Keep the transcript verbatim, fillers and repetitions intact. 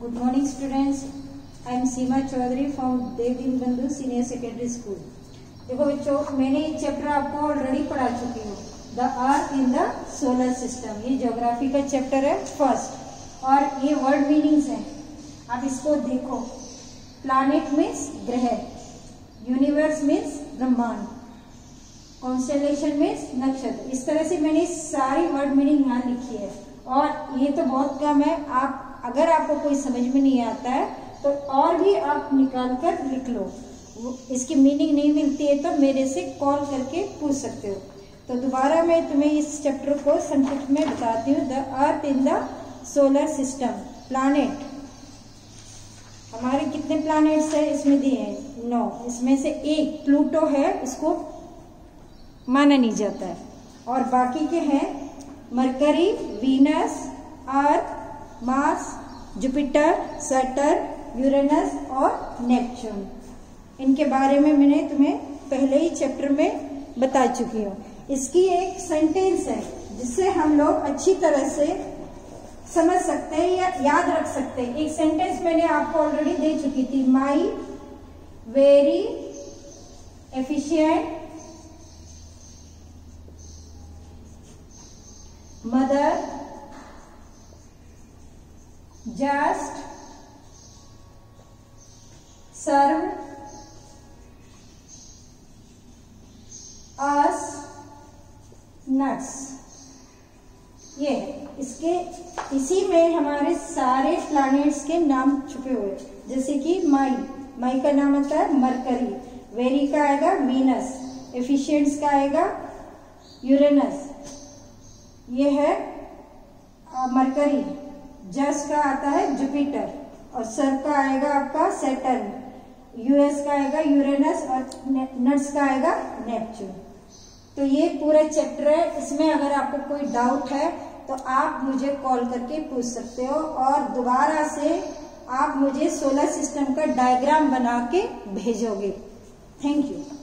Good morning, students. I am Seema Chaudhary from Dev Din Bandhu Senior Secondary School. देखो बच्चों, मैंने ये chapter आपको ऑलरेडी पढ़ा चुकी हूँ, the earth in the solar system. ये ज्योग्राफी का चैप्टर है फर्स्ट, और ये वर्ड मीनिंग्स हैं। आप इसको देखो। प्लैनेट मीन्स ग्रह, यूनिवर्स मीन्स ब्रह्मांड, कॉन्स्टेलेशन मीन्स नक्षत्र। इस तरह से मैंने सारी वर्ड मीनिंग यहाँ लिखी है, और ये तो बहुत कम है। आप अगर आपको कोई समझ में नहीं आता है तो और भी आप निकाल कर लिख लो। इसकी मीनिंग नहीं मिलती है तो मेरे से कॉल करके पूछ सकते हो। तो दोबारा मैं तुम्हें इस चैप्टर को संक्षिप्त में बताती हूँ। The earth in the solar system. Planet, हमारे कितने प्लैनेट्स है इसमें दिए हैं? नौ। इसमें से एक प्लूटो है, उसको माना नहीं जाता है, और बाकी के हैं Mercury, Venus, Earth, Mars, Jupiter, Saturn, Uranus और नेपच्यून। इनके बारे में मैंने तुम्हें पहले ही चैप्टर में बता चुकी हूँ। इसकी एक सेंटेंस है जिससे हम लोग अच्छी तरह से समझ सकते हैं या याद रख सकते हैं। एक सेंटेंस मैंने आपको ऑलरेडी दे चुकी थी। My very efficient mother just served us nuts। ये इसके इसी में हमारे सारे प्लैनेट्स के नाम छुपे हुए। जैसे कि माई, माई का नाम होता है मरकरी, वेरी का आएगा वीनस, एफिशिएंट्स का आएगा यूरेनस, ये है मरकरी, जस का आता है जुपिटर, और सर का आएगा आपका सैटर्न, यूएस का आएगा यूरेनस, और नट्स का आएगा नेपच्यून। तो ये पूरा चैप्टर है। इसमें अगर आपको कोई डाउट है तो आप मुझे कॉल करके पूछ सकते हो, और दोबारा से आप मुझे सोलर सिस्टम का डायग्राम बना के भेजोगे। Thank you.